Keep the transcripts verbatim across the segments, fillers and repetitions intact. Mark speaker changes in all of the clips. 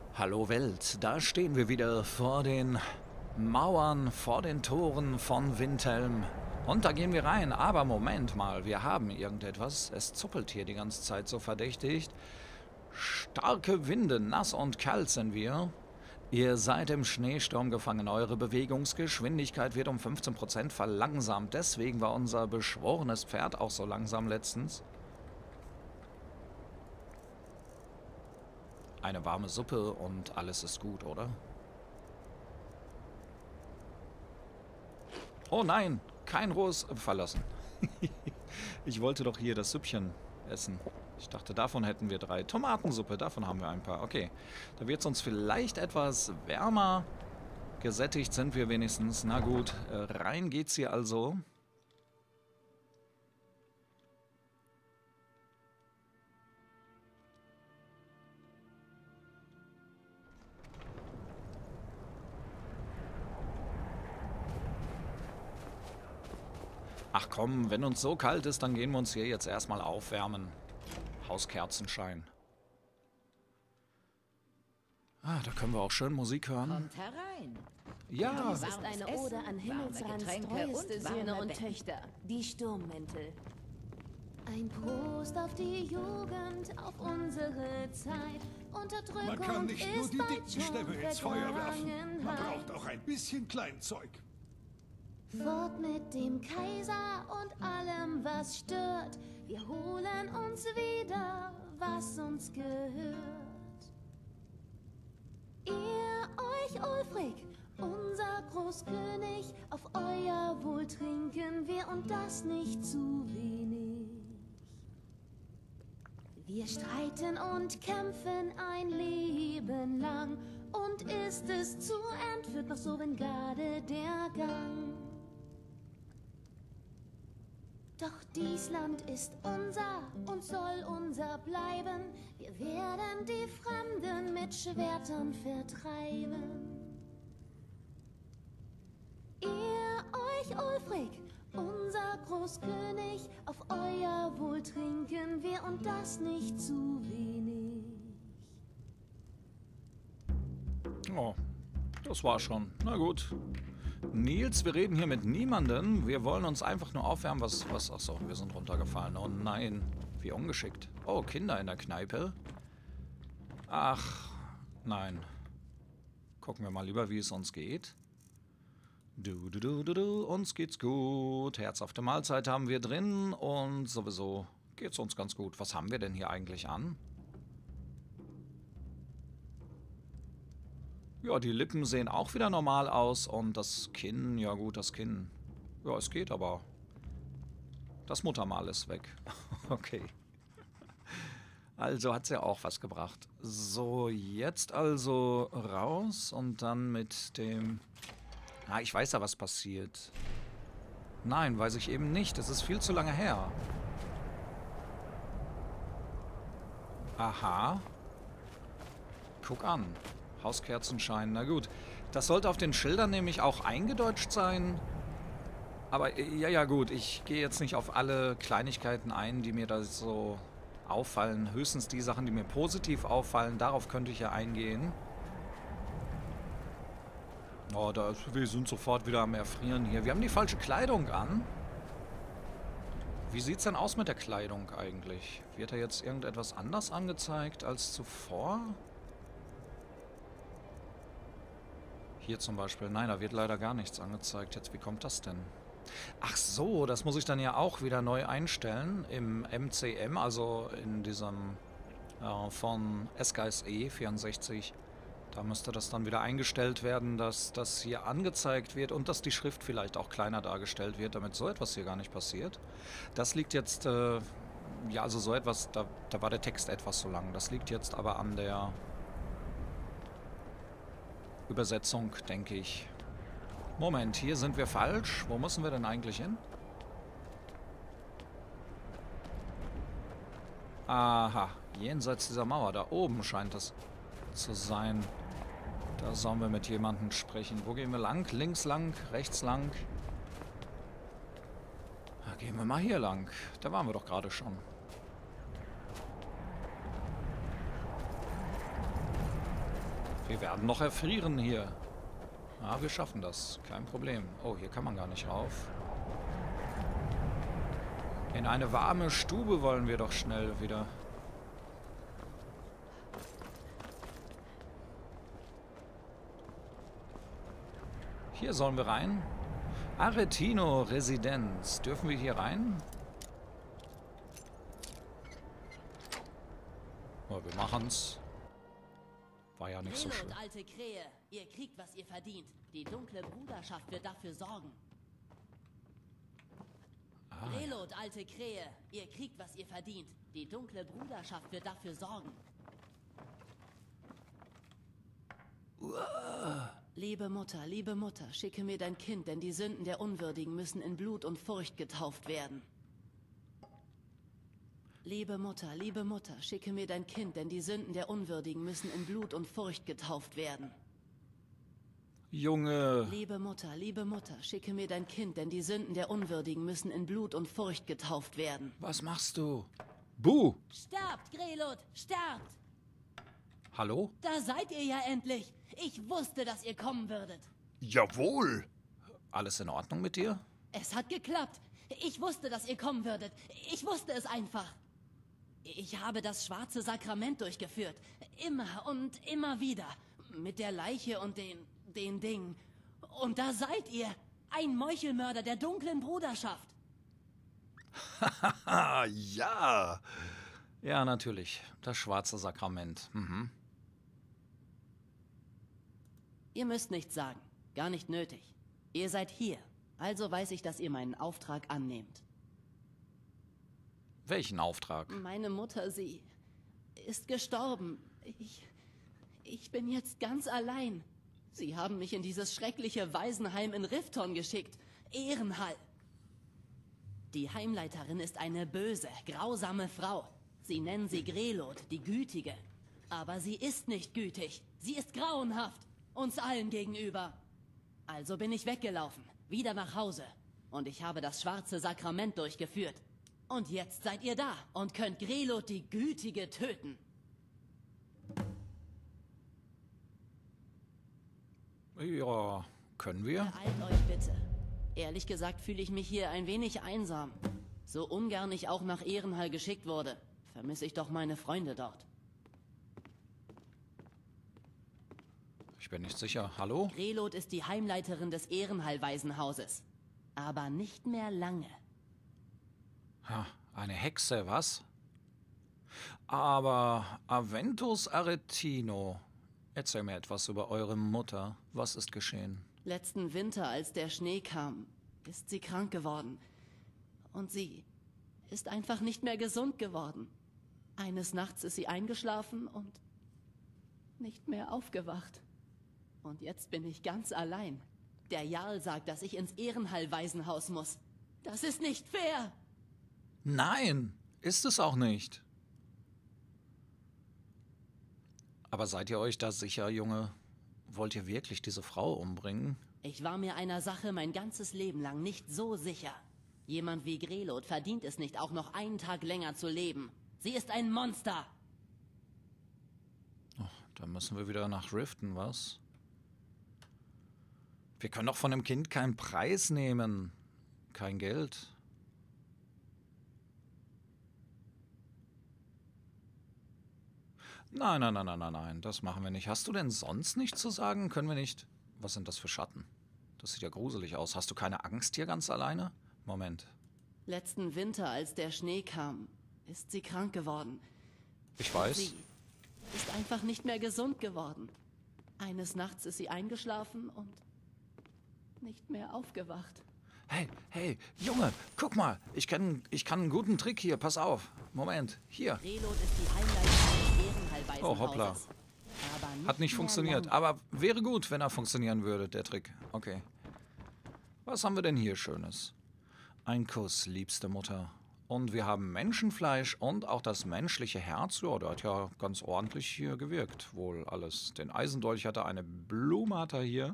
Speaker 1: Hallo Welt, da stehen wir wieder vor den Mauern, vor den Toren von Windhelm. Und da gehen wir rein, aber Moment mal, wir haben irgendetwas. Es zuppelt hier die ganze Zeit so verdächtig. Starke Winde, nass und kalt sind wir. Ihr seid im Schneesturm gefangen, eure Bewegungsgeschwindigkeit wird um fünfzehn Prozent verlangsamt. Deswegen war unser beschworenes Pferd auch so langsam letztens. Eine warme Suppe und alles ist gut, oder? Oh nein, kein rohes verlassen. Ich wollte doch hier das Süppchen essen. Ich dachte, davon hätten wir drei. Tomatensuppe, davon haben wir ein paar. Okay, da wird es uns vielleicht etwas wärmer. Gesättigt sind wir wenigstens. Na gut, rein geht's hier also. Ach komm, wenn uns so kalt ist, dann gehen wir uns hier jetzt erstmal aufwärmen. Hauskerzenschein. Ah, da können wir auch schön Musik hören.
Speaker 2: Kommt herein.
Speaker 1: Ja.
Speaker 3: Dies ist eine Ode an Himmelsrands treueste Söhne und Töchter, die Sturmmäntel. Ein Prost auf die Jugend, auf unsere Zeit. Unterdrückung
Speaker 4: Man kann nicht nur
Speaker 3: ist
Speaker 4: die
Speaker 3: bald
Speaker 4: dicken
Speaker 3: schon
Speaker 4: Stämme ins Feuer werfen. Man
Speaker 3: Vergangenheit.
Speaker 4: braucht auch ein bisschen Kleinzeug.
Speaker 3: Fort mit dem Kaiser und allem, was stört. Wir holen uns wieder, was uns gehört. Ihr euch, Ulfric, unser Großkönig, auf euer Wohl trinken wir und das nicht zu wenig. Wir streiten und kämpfen ein Leben lang und ist es zu End, führt nach Sovngarde der Gang. Doch dies Land ist unser und soll unser bleiben. Wir werden die Fremden mit Schwertern vertreiben. Ihr euch, Ulfric, unser Großkönig, auf euer Wohl trinken wir und das nicht zu wenig.
Speaker 1: Oh, das war schon. Na gut. Nils, wir reden hier mit niemandem. Wir wollen uns einfach nur aufwärmen. Was, was, achso, wir sind runtergefallen. Oh nein, wie ungeschickt. Oh, Kinder in der Kneipe. Ach, nein. Gucken wir mal lieber, wie es uns geht. Du, du, du, du, du, uns geht's gut. Herzhafte Mahlzeit haben wir drin und sowieso geht's uns ganz gut. Was haben wir denn hier eigentlich an? Ja, die Lippen sehen auch wieder normal aus und das Kinn, ja gut, das Kinn, ja, es geht, aber das Muttermal ist weg. Okay. Also hat es ja auch was gebracht. So, jetzt also raus und dann mit dem... Ah, ich weiß ja, was passiert. Nein, weiß ich eben nicht. Es ist viel zu lange her. Aha. Guck an. Hauskerzenschein, na gut. Das sollte auf den Schildern nämlich auch eingedeutscht sein. Aber ja, ja gut, ich gehe jetzt nicht auf alle Kleinigkeiten ein, die mir da so auffallen. Höchstens die Sachen, die mir positiv auffallen, darauf könnte ich ja eingehen. Oh, da, wir sind sofort wieder am Erfrieren hier. Wir haben die falsche Kleidung an. Wie sieht's denn aus mit der Kleidung eigentlich? Wird da jetzt irgendetwas anders angezeigt als zuvor? Hier zum Beispiel. Nein, da wird leider gar nichts angezeigt. Jetzt, wie kommt das denn? Ach so, das muss ich dann ja auch wieder neu einstellen im M C M, also in diesem äh, von S K S E vierundsechzig. Da müsste das dann wieder eingestellt werden, dass das hier angezeigt wird und dass die Schrift vielleicht auch kleiner dargestellt wird, damit so etwas hier gar nicht passiert. Das liegt jetzt, äh, ja, also so etwas, da, da war der Text etwas so lang. Das liegt jetzt aber an der Übersetzung, denke ich. Moment, hier sind wir falsch. Wo müssen wir denn eigentlich hin? Aha, jenseits dieser Mauer, da oben scheint es zu sein. Da sollen wir mit jemandem sprechen. Wo gehen wir lang? Links lang? Rechts lang? Da gehen wir mal hier lang. Da waren wir doch gerade schon. Wir werden noch erfrieren hier. Ja, wir schaffen das. Kein Problem. Oh, hier kann man gar nicht rauf. In eine warme Stube wollen wir doch schnell wieder. Hier sollen wir rein. Aretino Residenz. Dürfen wir hier rein? Oh, wir machen's. War ja nicht so schlimm.
Speaker 2: Alte Krähe, ihr kriegt, was ihr verdient. Die dunkle Bruderschaft wird dafür sorgen.
Speaker 1: Ah.
Speaker 2: Relot, alte Krähe, ihr kriegt, was ihr verdient. Die dunkle Bruderschaft wird dafür sorgen.
Speaker 1: Uah.
Speaker 2: Liebe Mutter, liebe Mutter, schicke mir dein Kind, denn die Sünden der Unwürdigen müssen in Blut und Furcht getauft werden. Liebe Mutter, liebe Mutter, schicke mir dein Kind, denn die Sünden der Unwürdigen müssen in Blut und Furcht getauft werden.
Speaker 1: Junge.
Speaker 2: Liebe Mutter, liebe Mutter, schicke mir dein Kind, denn die Sünden der Unwürdigen müssen in Blut und Furcht getauft werden.
Speaker 1: Was machst du? Buh!
Speaker 2: Sterbt, Grelot, sterbt!
Speaker 1: Hallo?
Speaker 2: Da seid ihr ja endlich! Ich wusste, dass ihr kommen würdet.
Speaker 4: Jawohl!
Speaker 1: Alles in Ordnung mit dir?
Speaker 2: Es hat geklappt. Ich wusste, dass ihr kommen würdet. Ich wusste es einfach. Ich habe das schwarze Sakrament durchgeführt. Immer und immer wieder. Mit der Leiche und den, den Dingen. Und da seid ihr. Ein Meuchelmörder der dunklen Bruderschaft.
Speaker 4: Haha, ja!
Speaker 1: Ja, natürlich. Das schwarze Sakrament. Mhm.
Speaker 2: Ihr müsst nichts sagen. Gar nicht nötig. Ihr seid hier. Also weiß ich, dass ihr meinen Auftrag annehmt.
Speaker 1: Welchen Auftrag?
Speaker 2: Meine Mutter, sie ist gestorben. Ich, ich bin jetzt ganz allein. Sie haben mich in dieses schreckliche Waisenheim in Rifton geschickt. Ehrenhall. Die Heimleiterin ist eine böse, grausame Frau. Sie nennen sie Grelot, die Gütige. Aber sie ist nicht gütig. Sie ist grauenhaft. Uns allen gegenüber. Also bin ich weggelaufen. Wieder nach Hause. Und ich habe das schwarze Sakrament durchgeführt. Und jetzt seid ihr da und könnt Grelot die Gütige töten.
Speaker 1: Ja, können wir?
Speaker 2: Beeilt euch bitte. Ehrlich gesagt fühle ich mich hier ein wenig einsam. So ungern ich auch nach Ehrenhall geschickt wurde, vermisse ich doch meine Freunde dort.
Speaker 1: Ich bin nicht sicher. Hallo?
Speaker 2: Grelot ist die Heimleiterin des Ehrenhall-Waisenhauses. Aber nicht mehr lange.
Speaker 1: Ja, eine Hexe, was? Aber Aventus Aretino, erzähl mir etwas über eure Mutter. Was ist geschehen?
Speaker 2: Letzten Winter, als der Schnee kam, ist sie krank geworden. Und sie ist einfach nicht mehr gesund geworden. Eines Nachts ist sie eingeschlafen und nicht mehr aufgewacht. Und jetzt bin ich ganz allein. Der Jarl sagt, dass ich ins Ehrenhall-Waisenhaus muss. Das ist nicht fair!
Speaker 1: Nein, ist es auch nicht. Aber seid ihr euch da sicher, Junge? Wollt ihr wirklich diese Frau umbringen?
Speaker 2: Ich war mir einer Sache mein ganzes Leben lang nicht so sicher. Jemand wie Grelot verdient es nicht, auch noch einen Tag länger zu leben. Sie ist ein Monster!
Speaker 1: Oh, dann müssen wir wieder nach Riften, was? Wir können doch von dem Kind keinen Preis nehmen. Kein Geld. Nein, nein, nein, nein, nein, nein, das machen wir nicht. Hast du denn sonst nichts zu sagen? Können wir nicht? Was sind das für Schatten? Das sieht ja gruselig aus. Hast du keine Angst hier ganz alleine? Moment.
Speaker 2: Letzten Winter, als der Schnee kam, ist sie krank geworden.
Speaker 1: Ich weiß.
Speaker 2: Sie ist einfach nicht mehr gesund geworden. Eines Nachts ist sie eingeschlafen und nicht mehr aufgewacht.
Speaker 1: Hey, hey, Junge, guck mal. Ich kann, ich kann einen guten Trick hier. Pass auf. Moment, hier.
Speaker 2: Grelot ist die Heimleiterin des Ehrenhall-Waisenhauses.
Speaker 1: Oh, hoppla.
Speaker 2: Aber nicht
Speaker 1: Hat nicht
Speaker 2: mehr
Speaker 1: funktioniert,
Speaker 2: lang.
Speaker 1: aber wäre gut, wenn er funktionieren würde, der Trick. Okay. Was haben wir denn hier Schönes? Ein Kuss, liebste Mutter. Und wir haben Menschenfleisch und auch das menschliche Herz. Ja, der hat ja ganz ordentlich hier gewirkt. Wohl alles. Den Eisendolch hat er, eine Blume hat er hier.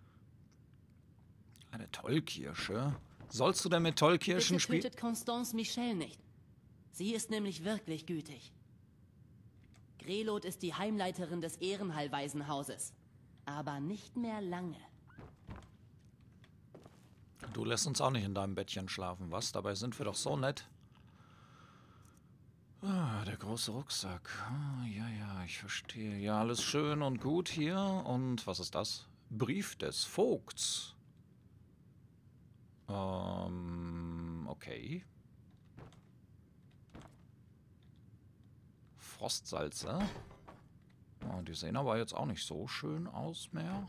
Speaker 1: Eine Tollkirsche. Sollst du denn mit Tollkirschen
Speaker 2: Bitte
Speaker 1: spielen?
Speaker 2: tötet Constance Michel nicht. Sie ist nämlich wirklich gütig. Grelot ist die Heimleiterin des Ehrenhall-Waisenhauses. Aber nicht mehr lange.
Speaker 1: Du lässt uns auch nicht in deinem Bettchen schlafen, was? Dabei sind wir doch so nett. Ah, der große Rucksack. Ah, ja, ja, ich verstehe. Ja, alles schön und gut hier. Und was ist das? Brief des Vogts. Ähm, okay. Frostsalze. Oh, die sehen aber jetzt auch nicht so schön aus mehr.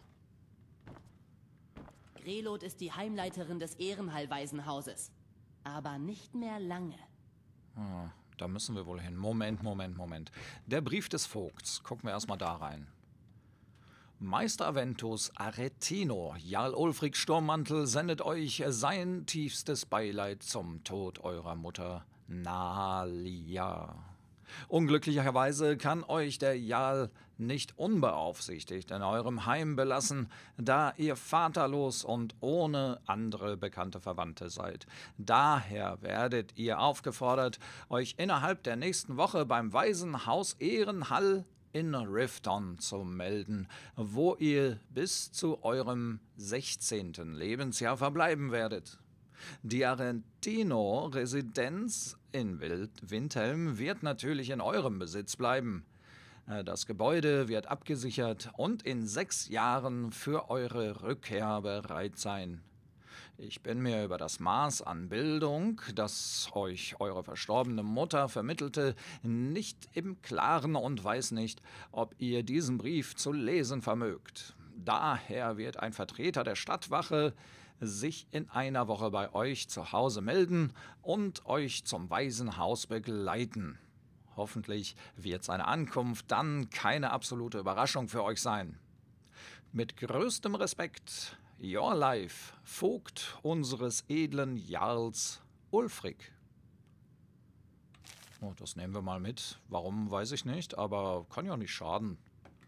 Speaker 2: Grelot ist die Heimleiterin des Ehrenhall-Waisenhauses. Aber nicht mehr lange.
Speaker 1: Ah, da müssen wir wohl hin. Moment, Moment, Moment. Der Brief des Vogts. Gucken wir erstmal da rein. Meister Aventus Aretino, Jarl Ulfric Sturmmantel, sendet euch sein tiefstes Beileid zum Tod eurer Mutter Nalia. Unglücklicherweise kann euch der Jarl nicht unbeaufsichtigt in eurem Heim belassen, da ihr vaterlos und ohne andere bekannte Verwandte seid. Daher werdet ihr aufgefordert, euch innerhalb der nächsten Woche beim Waisenhaus Ehrenhall in Rifton zu melden, wo ihr bis zu eurem sechzehnten Lebensjahr verbleiben werdet. Die Aretino-Residenz in Windhelm wird natürlich in eurem Besitz bleiben. Das Gebäude wird abgesichert und in sechs Jahren für eure Rückkehr bereit sein. Ich bin mir über das Maß an Bildung, das euch eure verstorbene Mutter vermittelte, nicht im Klaren und weiß nicht, ob ihr diesen Brief zu lesen vermögt. Daher wird ein Vertreter der Stadtwache sich in einer Woche bei euch zu Hause melden und euch zum Waisenhaus begleiten. Hoffentlich wird seine Ankunft dann keine absolute Überraschung für euch sein. Mit größtem Respekt, Your Life, Vogt unseres edlen Jarls Ulfric. Oh, das nehmen wir mal mit. Warum, weiß ich nicht, aber kann ja nicht schaden.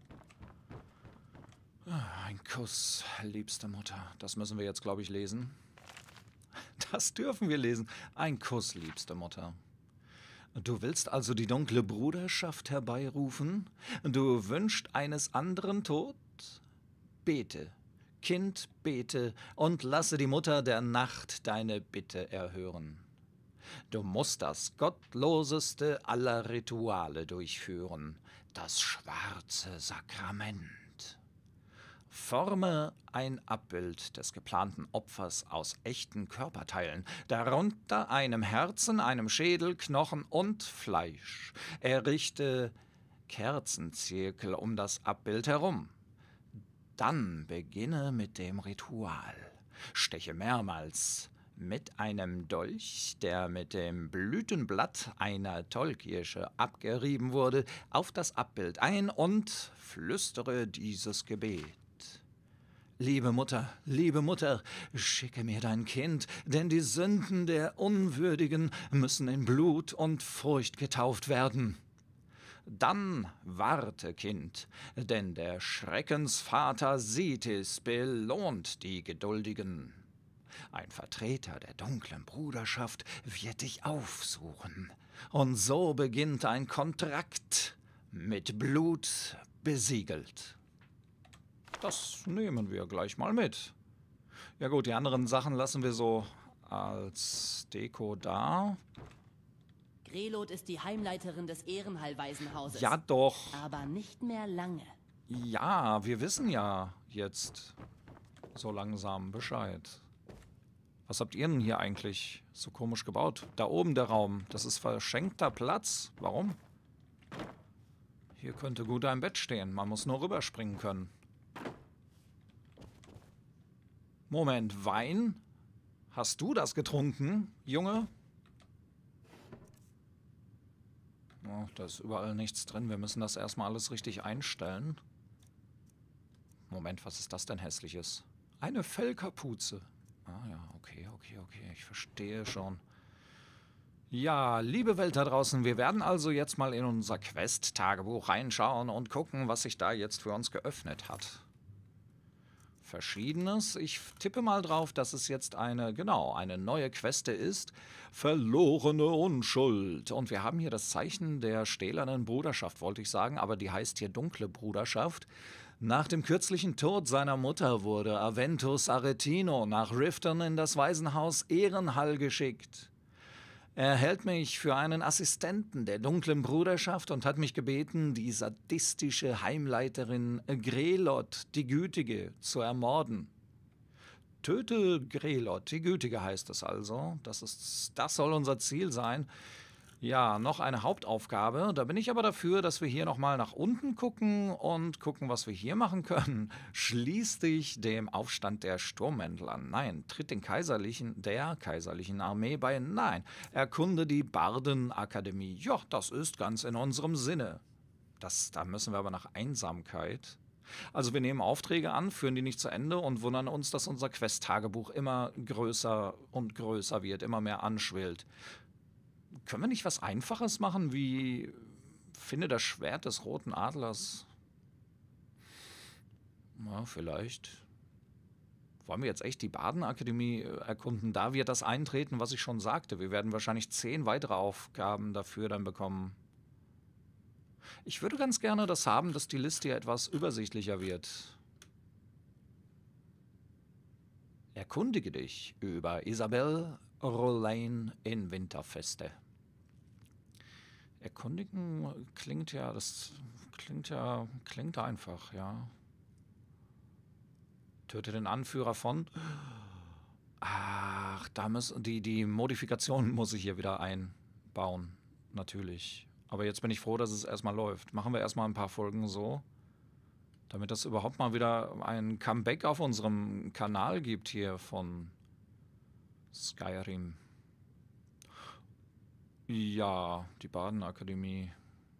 Speaker 1: Ein Kuss, liebste Mutter. Das müssen wir jetzt, glaube ich, lesen. Das dürfen wir lesen. Ein Kuss, liebste Mutter. Du willst also die dunkle Bruderschaft herbeirufen? Du wünschst eines anderen Tod? Bete, Kind, bete und lasse die Mutter der Nacht deine Bitte erhören. Du musst das gottloseste aller Rituale durchführen, das schwarze Sakrament. Forme ein Abbild des geplanten Opfers aus echten Körperteilen, darunter einem Herzen, einem Schädel, Knochen und Fleisch. Errichte Kerzenzirkel um das Abbild herum. Dann beginne mit dem Ritual. Steche mehrmals mit einem Dolch, der mit dem Blütenblatt einer Tollkirsche abgerieben wurde, auf das Abbild ein und flüstere dieses Gebet. Liebe Mutter, liebe Mutter, schicke mir dein Kind, denn die Sünden der Unwürdigen müssen in Blut und Furcht getauft werden. Dann warte, Kind, denn der Schreckensvater Sithis belohnt die Geduldigen. Ein Vertreter der dunklen Bruderschaft wird dich aufsuchen. Und so beginnt ein Kontrakt mit Blut besiegelt. Das nehmen wir gleich mal mit. Ja gut, die anderen Sachen lassen wir so als Deko da.
Speaker 2: Grelot ist die Heimleiterin des Ehrenhall-Waisenhauses.
Speaker 1: Ja doch.
Speaker 2: Aber nicht mehr lange.
Speaker 1: Ja, wir wissen ja jetzt so langsam Bescheid. Was habt ihr denn hier eigentlich so komisch gebaut? Da oben der Raum, das ist verschenkter Platz. Warum? Hier könnte gut ein Bett stehen, man muss nur rüberspringen können. Moment, Wein? Hast du das getrunken, Junge? Oh, da ist überall nichts drin. Wir müssen das erstmal alles richtig einstellen. Moment, was ist das denn Hässliches? Eine Fellkapuze. Ah ja, okay, okay, okay. Ich verstehe schon. Ja, liebe Welt da draußen, wir werden also jetzt mal in unser Quest-Tagebuch reinschauen und gucken, was sich da jetzt für uns geöffnet hat. Verschiedenes. Ich tippe mal drauf, dass es jetzt eine, genau, eine neue Queste ist. Verlorene Unschuld. Und wir haben hier das Zeichen der stählernen Bruderschaft, wollte ich sagen, aber die heißt hier dunkle Bruderschaft. Nach dem kürzlichen Tod seiner Mutter wurde Aventus Aretino nach Riften in das Waisenhaus Ehrenhall geschickt. Er hält mich für einen Assistenten der dunklen Bruderschaft und hat mich gebeten, die sadistische Heimleiterin Grelot, die Gütige, zu ermorden. Töte Grelot, die Gütige heißt es also. Das ist, das soll unser Ziel sein. Ja, noch eine Hauptaufgabe. Da bin ich aber dafür, dass wir hier nochmal nach unten gucken und gucken, was wir hier machen können. Schließ dich dem Aufstand der Sturmmäntel an. Nein, tritt den kaiserlichen, der kaiserlichen Armee bei. Nein, erkunde die Bardenakademie. Ja, das ist ganz in unserem Sinne. Das, da müssen wir aber nach Einsamkeit. Also wir nehmen Aufträge an, führen die nicht zu Ende und wundern uns, dass unser Quest-Tagebuch immer größer und größer wird, immer mehr anschwillt. Können wir nicht was Einfaches machen, wie finde das Schwert des Roten Adlers? Ja, vielleicht. Wollen wir jetzt echt die Bardenakademie erkunden? Da wird das eintreten, was ich schon sagte. Wir werden wahrscheinlich zehn weitere Aufgaben dafür dann bekommen. Ich würde ganz gerne das haben, dass die Liste hier etwas übersichtlicher wird. Erkundige dich über Isabelle Rolane in Winterfeste. Erkundigen klingt ja, das klingt ja, klingt einfach, ja. Töte den Anführer von... Ach, da muss, die, die Modifikation muss ich hier wieder einbauen, natürlich. Aber jetzt bin ich froh, dass es erstmal läuft. Machen wir erstmal ein paar Folgen so, damit es überhaupt mal wieder ein Comeback auf unserem Kanal gibt hier von Skyrim. Ja, die Bardenakademie.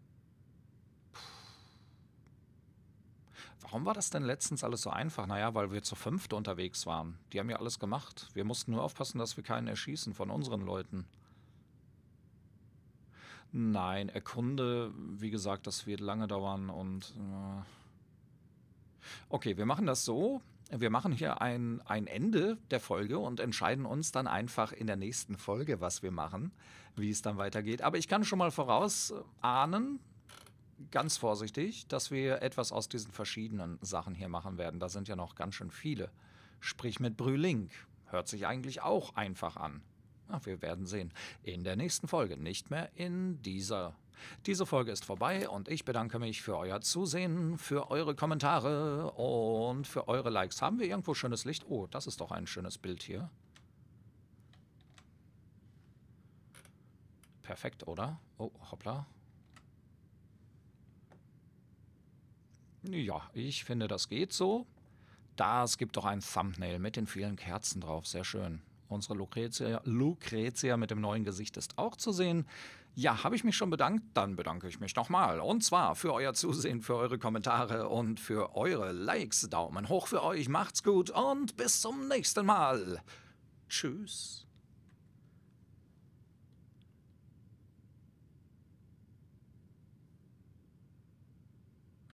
Speaker 1: Warum war das denn letztens alles so einfach? Naja, weil wir zu fünfte unterwegs waren. Die haben ja alles gemacht. Wir mussten nur aufpassen, dass wir keinen erschießen von unseren Leuten. Nein, erkunde, wie gesagt, das wird lange dauern und... Äh okay, wir machen das so. Wir machen hier ein, ein Ende der Folge und entscheiden uns dann einfach in der nächsten Folge, was wir machen, wie es dann weitergeht. Aber ich kann schon mal vorausahnen, ganz vorsichtig, dass wir etwas aus diesen verschiedenen Sachen hier machen werden. Da sind ja noch ganz schön viele. Sprich mit Brülink. Hört sich eigentlich auch einfach an. Ach, wir werden sehen. In der nächsten Folge, nicht mehr in dieser. Diese Folge ist vorbei und ich bedanke mich für euer Zusehen, für eure Kommentare und für eure Likes. Haben wir irgendwo schönes Licht? Oh, das ist doch ein schönes Bild hier. Perfekt, oder? Oh, hoppla. Ja, ich finde, das geht so. Das gibt doch ein Thumbnail mit den vielen Kerzen drauf. Sehr schön. Unsere Lucretia, Lucretia mit dem neuen Gesicht ist auch zu sehen. Ja, habe ich mich schon bedankt? Dann bedanke ich mich nochmal. Und zwar für euer Zusehen, für eure Kommentare und für eure Likes. Daumen hoch für euch, macht's gut und bis zum nächsten Mal. Tschüss.